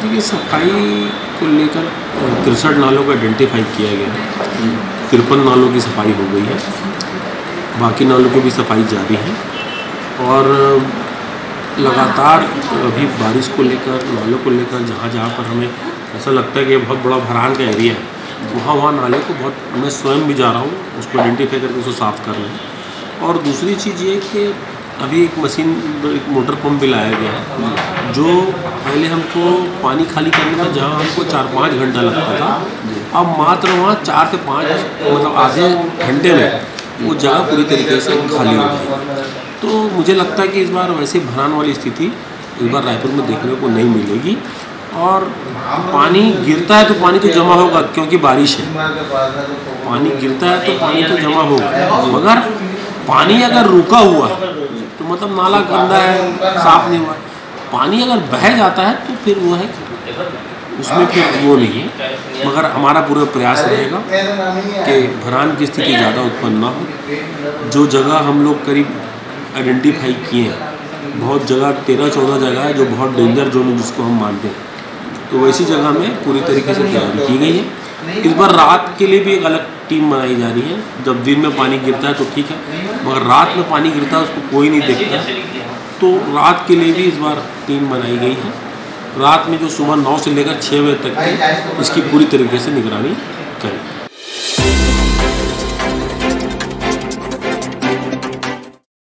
देखिए, सफाई को लेकर 63 नालों को आइडेंटिफाई किया गया है। 53 नालों की सफाई हो गई है, बाकी नालों की भी सफाई जारी है। और लगातार अभी बारिश को लेकर, नालों को लेकर जहाँ जहाँ पर हमें ऐसा लगता है कि ये बहुत बड़ा भरान का एरिया है, वहाँ नाले को बहुत, मैं स्वयं भी जा रहा हूँ उसको आइडेंटिफाई करके उसको साफ़ कर रहे हैं। और दूसरी चीज़ ये कि अभी एक मशीन, एक मोटर पंप भी लाया गया है, जो पहले हमको पानी खाली करने का जहाँ हमको 4-5 घंटा लगता था, अब मात्र वहाँ 4 से 5 मतलब आधे घंटे में वो जगह पूरी तरीके से खाली हो गई। तो मुझे लगता है कि इस बार वैसे भरान वाली स्थिति इस बार रायपुर में देखने को नहीं मिलेगी। और पानी गिरता है तो पानी तो जमा होगा, क्योंकि बारिश है, पानी गिरता है तो पानी तो जमा होगा। मगर पानी अगर रुका हुआ है तो मतलब नाला गंदा है, साफ नहीं हुआ। पानी अगर बह जाता है तो फिर वो है, उसमें फिर वो नहीं है। मगर हमारा पूरा प्रयास रहेगा कि भरान की स्थिति ज़्यादा उत्पन्न ना हो। जो जगह हम लोग करीब आइडेंटिफाई किए हैं, बहुत जगह 13-14 जगह है जो बहुत डेंजर जोन है जिसको हम मानते हैं, तो वैसी जगह में पूरी तरीके से तैयारी की गई है। इस बार रात के लिए भी एक अलग टीम बनाई जा रही है। जब दिन में पानी गिरता है तो ठीक है, मगर रात में पानी गिरता है उसको कोई नहीं देखता, तो रात के लिए भी इस बार टीम बनाई गई है। रात में जो सुबह 9 से लेकर 6 बजे तक की इसकी पूरी तरीके से निगरानी करें।